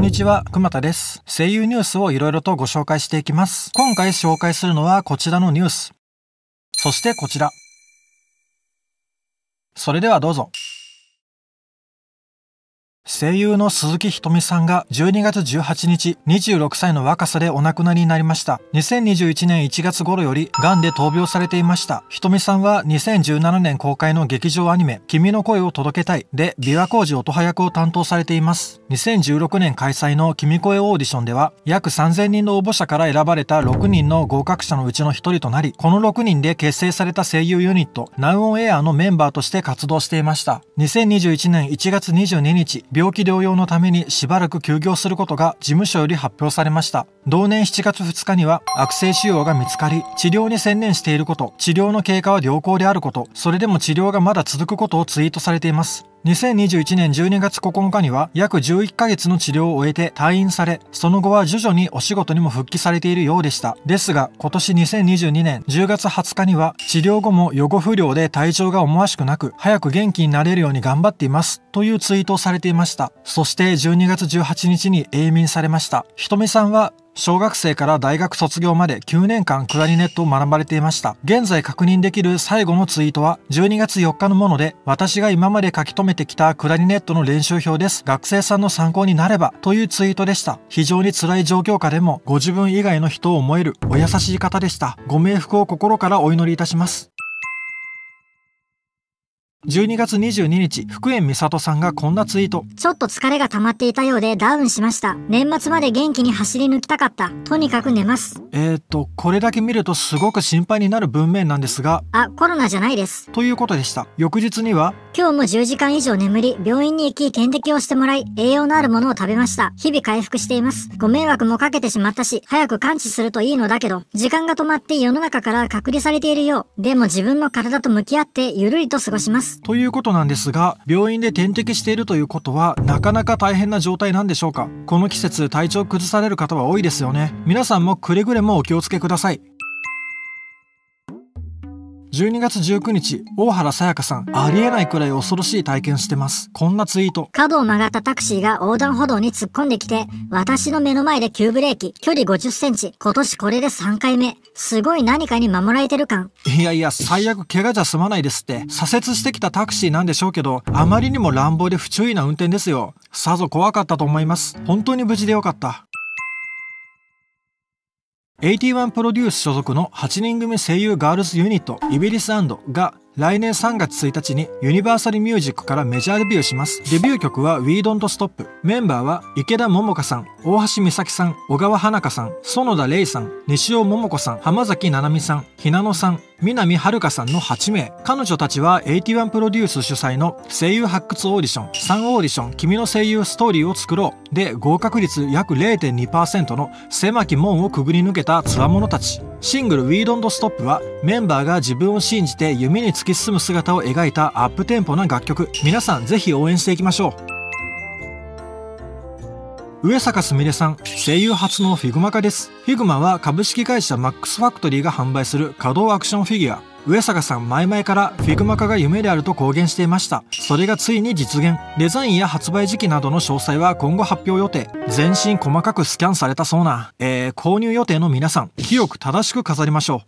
んにちは、くまたです。声優ニュースをいろいろとご紹介していきます。今回紹介するのはこちらのニュース。そしてこちら。それではどうぞ。声優の鈴木瞳さんが12月18日、26歳の若さでお亡くなりになりました。2021年1月頃より癌で闘病されていました。瞳さんは2017年公開の劇場アニメ、君の声を届けたいで琵琶湖寺音羽役を担当されています。2016年開催の君声オーディションでは、約3000人の応募者から選ばれた6人の合格者のうちの1人となり、この6人で結成された声優ユニット、ナウオンエアのメンバーとして活動していました。2021年1月22日、病気療養のためにしばらく休業することが事務所より発表されました。同年7月2日には悪性腫瘍が見つかり、治療に専念していること、治療の経過は良好であること、それでも治療がまだ続くことをツイートされています。2021年12月9日には約11ヶ月の治療を終えて退院され、その後は徐々にお仕事にも復帰されているようでした。ですが、今年2022年10月20日には治療後も予後不良で体調が思わしくなく、早く元気になれるように頑張っていますというツイートをされていました。そして12月18日に永眠されました。瞳さんは小学生から大学卒業まで9年間クラリネットを学ばれていました。現在確認できる最後のツイートは12月4日のもので、私が今まで書き留めてきたクラリネットの練習表です。学生さんの参考になればというツイートでした。非常に辛い状況下でもご自分以外の人を思えるお優しい方でした。ご冥福を心からお祈りいたします。12月22日、福円美里さんがこんなツイート。 ちょっと疲れが溜まっていたようでダウンしました。年末まで元気に走り抜きたかった。とにかく寝ます。 これだけ見るとすごく心配になる文面なんですが。 コロナじゃないです。 ということでした。翌日には、 今日も10時間以上眠り、病院に行き点滴をしてもらい、栄養のあるものを食べました。日々回復しています。ご迷惑もかけてしまったし、早く完治するといいのだけど、時間が止まって世の中から隔離されているよう。でも自分の体と向き合ってゆるりと過ごします。 ということなんですが、病院で点滴しているということはなかなか大変な状態なんでしょうか。この季節体調崩される方は多いですよね。皆さんもくれぐれもお気をつけください。12月19日、大原さやかさん、ありえないくらい恐ろしい体験してます。こんなツイート。 角を曲がったタクシーが横断歩道に突っ込んできて、私の目の前で急ブレーキ、距離50センチ、今年これで3回目。すごい何かに守られてる感。 いやいや、最悪怪我じゃ済まないですって。左折してきたタクシーなんでしょうけど、あまりにも乱暴で不注意な運転ですよ。さぞ怖かったと思います。本当に無事でよかった。81プロデュース所属の8人組声優ガールズユニットイベリス&が来年3月1日にユニバーサルミュージックからメジャーデビューします。デビュー曲は We Don't Stop。メンバーは池田桃香さん、大橋美咲さん、小川花香さん、園田玲さん、西尾桃子さん、浜崎七海さん、ひなのさん、南遥さんの8名。彼女たちは81プロデュース主催の声優発掘オーディション、3オーディション、君の声優ストーリーを作ろうで合格率約 0.2% の狭き門をくぐり抜けた強者たち。シングル We Don't Stop はメンバーが自分を信じて夢に突き進む姿を描いたアップテンポな楽曲。皆さんぜひ応援していきましょう。上坂すみれさん、声優初のフィグマ化です。フィグマは株式会社マックスファクトリーが販売する稼働アクションフィギュア。上坂さん前々からフィグマ化が夢であると公言していました。それがついに実現。デザインや発売時期などの詳細は今後発表予定。全身細かくスキャンされたそうな。購入予定の皆さん、清く正しく飾りましょう。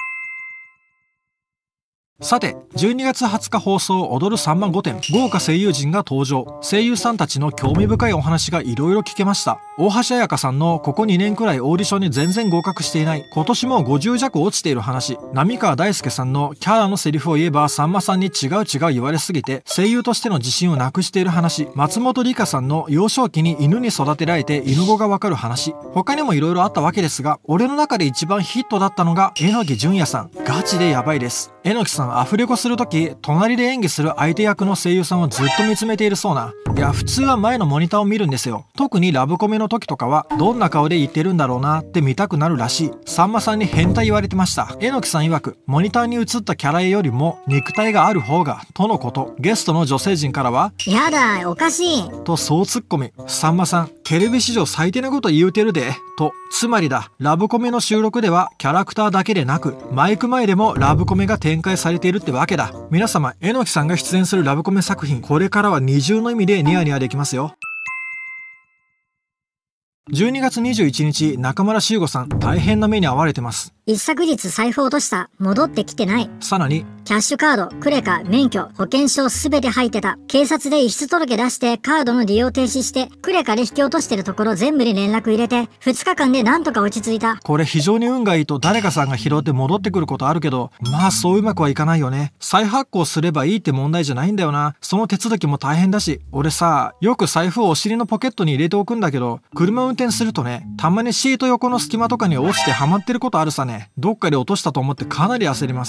さて、12月20日放送踊る3万5点、豪華声優陣が登場。声優さんたちの興味深いお話がいろいろ聞けました。大橋彩香さんのここ2年くらいオーディションに全然合格していない、今年も50弱落ちている話。浪川大輔さんのキャラのセリフを言えばさんまさんに違う言われすぎて声優としての自信をなくしている話。松本里香さんの幼少期に犬に育てられて犬語がわかる話。他にもいろいろあったわけですが、俺の中で一番ヒットだったのが榎木純也さん。ガチでやばいです。榎木さんアフレコするとき、隣で演技する相手役の声優さんをずっと見つめているそうな。いや、普通は前のモニターを見るんですよ。特にラブコメの時とかは、どんな顔で言ってるんだろうなって見たくなるらしい。さんまさんに変態言われてました。榎木さん曰く、モニターに映ったキャラ絵よりも肉体がある方が、とのこと。ゲストの女性陣からは、 やだ、おかしい。 とそうツッコミ。さんまさん、テレビ史上最低なこと言うてるで。と、つまりだ、ラブコメの収録ではキャラクターだけでなく、マイク前でもラブコメが展開されているってわけだ。皆様、榎木さんが出演するラブコメ作品、これからは二重の意味でニヤニヤできますよ。 12月21日、中村修吾さん、大変な目に遭われてます。 一昨日財布落とした。戻ってきてない。 さらに、 キャッシュカード、クレカ、免許、保険証すべて入ってた。警察で遺失届出してカードの利用停止して、クレカで引き落としてるところ全部に連絡入れて、2日間でなんとか落ち着いた。 これ非常に運がいいと誰かさんが拾って戻ってくることあるけど、まあそううまくはいかないよね。再発行すればいいって問題じゃないんだよな。その手続きも大変だし、俺さ、よく財布をお尻のポケットに入れておくんだけど、車運転するとね、たまにシート横の隙間とかに落ちてはまってることあるさね。どっかで落としたと思ってかなり焦ります。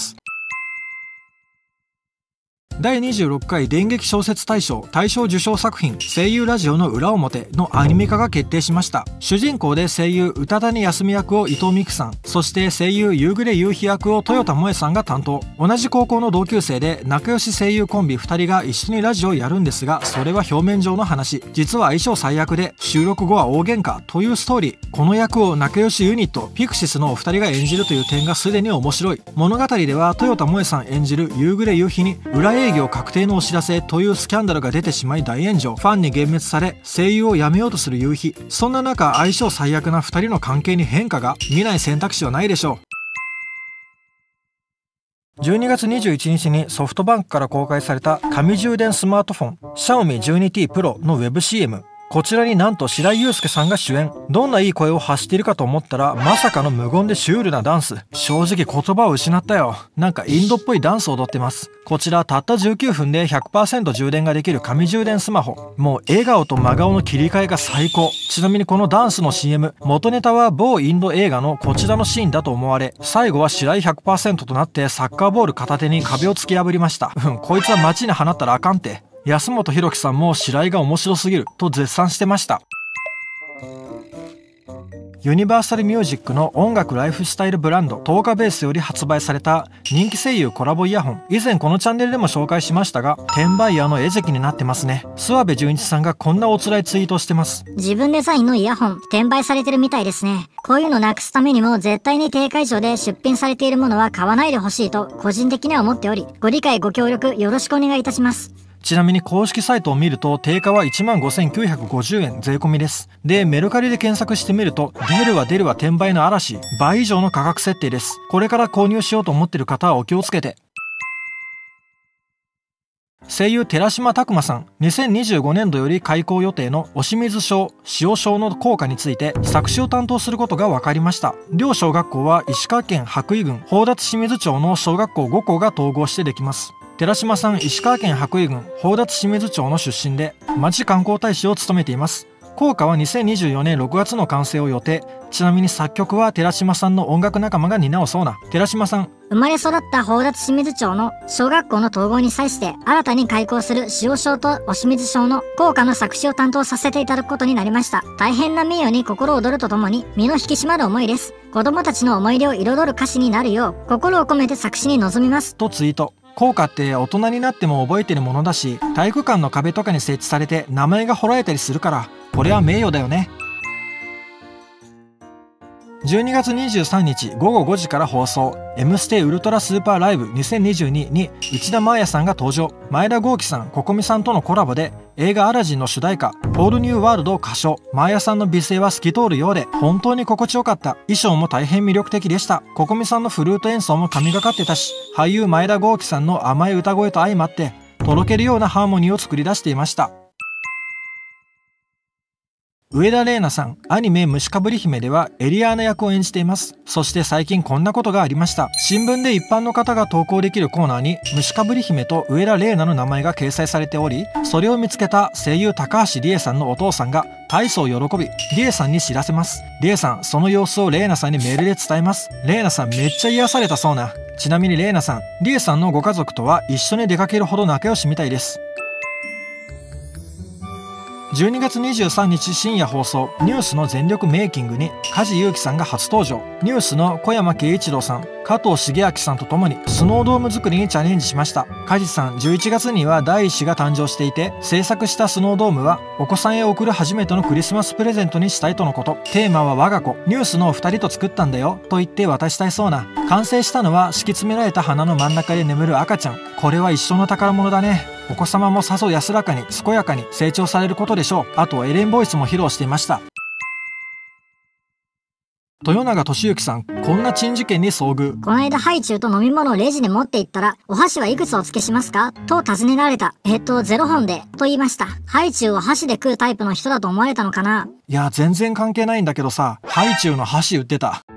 第26回電撃小説大賞受賞作品声優ラジオの裏表のアニメ化が決定しました。主人公で声優宇多谷康美役を伊藤美久さん、そして声優夕暮れ夕日役を豊田萌さんが担当。同じ高校の同級生で仲良し声優コンビ2人が一緒にラジオをやるんですが、それは表面上の話。実は相性最悪で収録後は大喧嘩というストーリー。この役を仲良しユニットピクシスのお二人が演じるという点がすでに面白い。物語では豊田萌さん演じる夕暮れ夕日に裏営業確定のお知らせというスキャンダルが出てしまい大炎上。ファンに幻滅され声優を辞めようとする夕日。そんな中、相性最悪な2人の関係に変化が。見ない選択肢はないでしょう。12月21日にソフトバンクから公開された紙充電スマートフォン Xiaomi 12T Pro の Web CM。こちらになんと白井悠介さんが主演。どんないい声を発しているかと思ったら、まさかの無言でシュールなダンス。正直言葉を失ったよ。なんかインドっぽいダンスを踊ってます。こちらたった19分で 100% 充電ができる紙充電スマホ。もう笑顔と真顔の切り替えが最高。ちなみにこのダンスの CM、元ネタは某インド映画のこちらのシーンだと思われ、最後は白井 100% となってサッカーボール片手に壁を突き破りました。こいつは街に放ったらあかんって。安本博樹さんも白井が面白すぎると絶賛してました。ユニバーサルミュージックの音楽ライフスタイルブランド10日ベースより発売された人気声優コラボイヤホン。以前このチャンネルでも紹介しましたが、転売ヤーの餌食になってますね。諏訪部純一さんがこんなおつらいツイートをしてます。 自分デザインのイヤホン転売されてるみたいですね。こういうのなくすためにも絶対に定価以上で出品されているものは買わないでほしいと個人的には思っており、ご理解ご協力よろしくお願いいたします。 ちなみに公式サイトを見ると定価は 15,950 円税込みです。で、メルカリで検索してみると、出るわ転売の嵐、倍以上の価格設定です。これから購入しようと思っている方はお気をつけて。声優寺島拓磨さん、2025年度より開校予定の押水小塩小の校歌について作詞を担当することが分かりました。両小学校は石川県羽咋郡宝達清水町の小学校5校が統合してできます。寺島さん、石川県羽咋郡宝達清水町の出身で町観光大使を務めています。校歌は2024年6月の完成を予定。ちなみに作曲は寺島さんの音楽仲間が担うそうな。寺島さん、 生まれ育った宝達清水町の小学校の統合に際して新たに開校する塩小と押水小の校歌の作詞を担当させていただくことになりました。大変な名誉に心躍るとともに身の引き締まる思いです。子供たちの思い出を彩る歌詞になるよう心を込めて作詞に臨みますとツイート。校歌って大人になっても覚えてるものだし、体育館の壁とかに設置されて名前が彫られたりするから、これは名誉だよね。12月23日午後5時から放送、Mステウルトラスーパーライブ2022に内田真礼さんが登場。前田豪輝さん、ココミさんとのコラボで映画アラジンの主題歌ホールニューワールドを歌唱。真礼さんの美声は透き通るようで本当に心地よかった。衣装も大変魅力的でした。ココミさんのフルート演奏も神がかってたし、俳優前田豪輝さんの甘い歌声と相まってとろけるようなハーモニーを作り出していました。上田玲奈さん、アニメ虫かぶり姫ではエリアーナ役を演じています。そして最近こんなことがありました。新聞で一般の方が投稿できるコーナーに虫かぶり姫と上田玲奈の名前が掲載されており、それを見つけた声優高橋理恵さんのお父さんが大層喜び、理恵さんに知らせます。理恵さん、その様子を玲奈さんにメールで伝えます。玲奈さんめっちゃ癒されたそうな。ちなみに玲奈さん、理恵さんのご家族とは一緒に出かけるほど仲良しみたいです。12月23日深夜放送、ニュースの全力メイキングに梶裕貴さんが初登場。ニュースの小山慶一郎さん、加藤茂明さんとともにスノードーム作りにチャレンジしました。梶さん、11月には第1子が誕生していて、制作したスノードームはお子さんへ送る初めてのクリスマスプレゼントにしたいとのこと。テーマは我が子。ニュースのお二人と作ったんだよと言って渡したいそうな。完成したのは敷き詰められた花の真ん中で眠る赤ちゃん。これは一生の宝物だね。お子様もさぞ安らかに健やかに成長されることでしょう。あとエレンボイスも披露していました。 豊永俊之さん、こんな珍事件に遭遇。 この間ハイチュウと飲み物をレジで持って行ったら、お箸はいくつお付けしますかと尋ねられた。0本で、と言いました。ハイチュウを箸で食うタイプの人だと思われたのかな。 いや、全然関係ないんだけどさ、ハイチュウの箸売ってた。